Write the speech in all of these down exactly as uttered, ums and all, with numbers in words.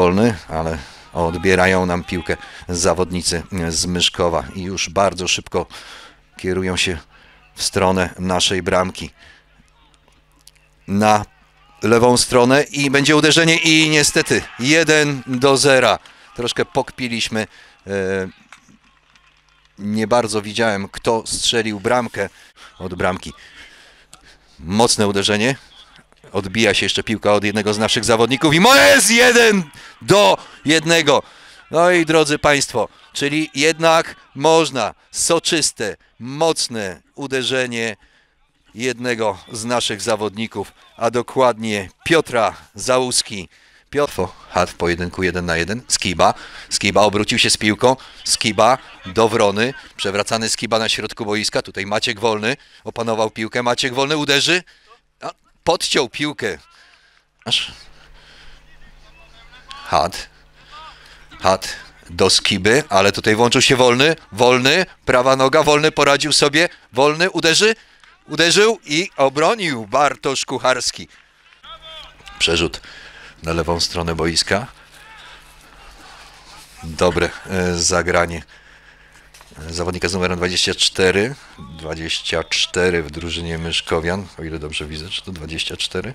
wolny, ale odbierają nam piłkę zawodnicy z Myszkowa i już bardzo szybko kierują się w stronę naszej bramki. Na lewą stronę i będzie uderzenie i niestety jeden do zera. Troszkę pokpiliśmy. Nie bardzo widziałem, kto strzelił bramkę od bramki. Mocne uderzenie. Odbija się jeszcze piłka od jednego z naszych zawodników i jest jeden do jednego. No i drodzy Państwo, czyli jednak można soczyste, mocne uderzenie jednego z naszych zawodników, a dokładnie Piotra Załuski. Piotr Had w pojedynku jeden na jeden. Skiba. Skiba obrócił się z piłką. Skiba do Wrony. Przewracany Skiba na środku boiska. Tutaj Maciek Wolny opanował piłkę. Maciek Wolny uderzy. A, podciął piłkę. Aż. Had. Had do Skiby, ale tutaj włączył się Wolny. Wolny. Prawa noga. Wolny poradził sobie. Wolny uderzy. Uderzył i obronił Bartosz Kucharski. Przerzut na lewą stronę boiska. Dobre e, zagranie zawodnika z numerem dwadzieścia cztery. dwadzieścia cztery w drużynie Myszkowian, o ile dobrze widzę, czy to dwadzieścia cztery.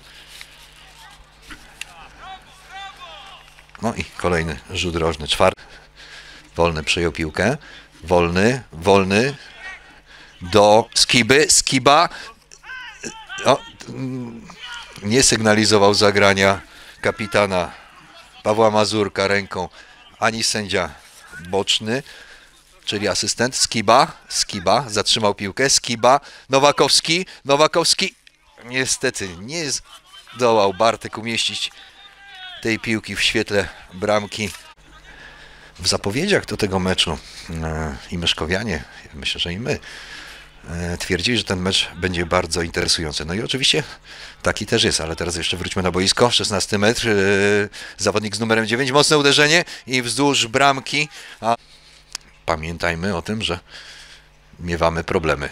No i kolejny rzut rożny, czwarty. Wolny przejął piłkę. Wolny, wolny do Skiby. Skiba o, nie sygnalizował zagrania kapitana Pawła Mazurka ręką ani sędzia boczny, czyli asystent. Skiba, Skiba zatrzymał piłkę. Skiba, Nowakowski, Nowakowski niestety nie zdołał Bartek umieścić tej piłki w świetle bramki. W zapowiedziach do tego meczu e, i Myszkowianie, myślę, że i my, e, twierdzili, że ten mecz będzie bardzo interesujący. No i oczywiście taki też jest, ale teraz jeszcze wróćmy na boisko. szesnasty metr, e, zawodnik z numerem dziewięć, mocne uderzenie i wzdłuż bramki. A pamiętajmy o tym, że miewamy problemy.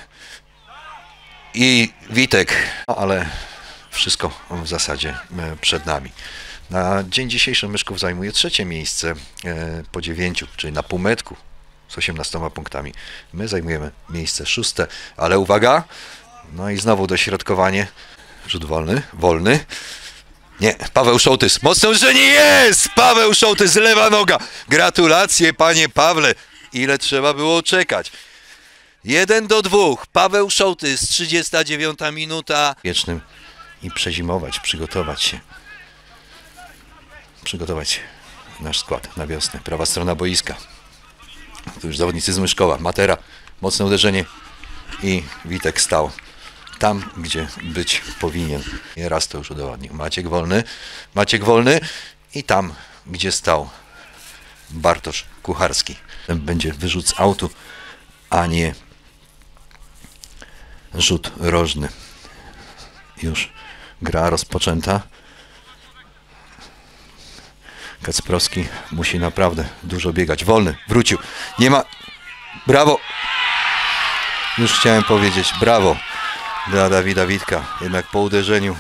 I Witek, no, ale wszystko w zasadzie e, przed nami. Na dzień dzisiejszy Myszków zajmuje trzecie miejsce e, po dziewięciu, czyli na półmetku z osiemnastoma punktami. My zajmujemy miejsce szóste, ale uwaga, no i znowu dośrodkowanie, rzut wolny, wolny. Nie, Paweł Szołtys, mocne uderzenie, jest! Paweł Szołtys, lewa noga. Gratulacje, panie Pawle, ile trzeba było czekać. Jeden do dwóch, Paweł Szołtys, trzydziesta dziewiąta minuta. Wiecznym i przezimować, przygotować się. Przygotować nasz skład na wiosnę. Prawa strona boiska. Tu już zawodnicy z Myszkowa. Matera, mocne uderzenie i Witek stał tam, gdzie być powinien. I raz to już udowodnił. Maciek Wolny, Maciek Wolny i tam, gdzie stał Bartosz Kucharski. Będzie wyrzut z autu, a nie rzut rożny. Już gra rozpoczęta. Kacprowski musi naprawdę dużo biegać. Wolny, wrócił. Nie ma... Brawo! Już chciałem powiedzieć brawo dla Dawida Witka. Jednak po uderzeniu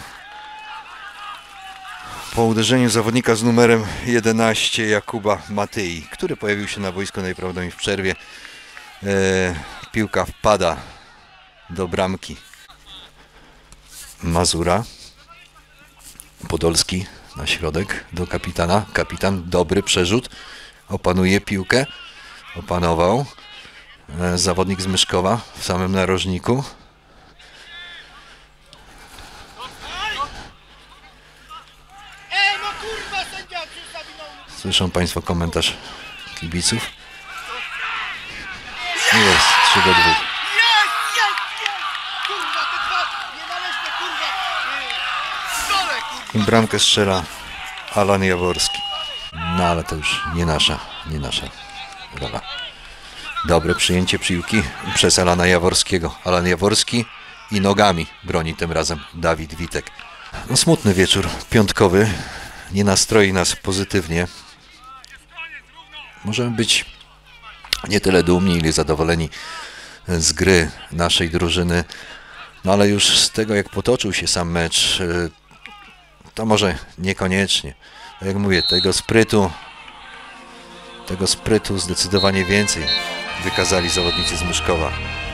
po uderzeniu zawodnika z numerem jedenaście Jakuba Matyi, który pojawił się na boisku najprawdopodobniej w przerwie. E, piłka wpada do bramki Mazura. Podolski na środek do kapitana. Kapitan, dobry przerzut. Opanuje piłkę. Opanował. E, zawodnik z Myszkowa w samym narożniku. Słyszą Państwo komentarz kibiców. Jest trzy do dwóch. I bramkę strzela Alan Jaworski. No ale to już nie nasza, nie nasza rola. Dobre przyjęcie piłki przez Alana Jaworskiego. Alan Jaworski i nogami broni tym razem Dawid Witek. No, smutny wieczór piątkowy. Nie nastroi nas pozytywnie. Możemy być nie tyle dumni, ile zadowoleni z gry naszej drużyny. No ale już z tego, jak potoczył się sam mecz, to może niekoniecznie. Jak mówię, tego sprytu, tego sprytu zdecydowanie więcej wykazali zawodnicy z Myszkowa.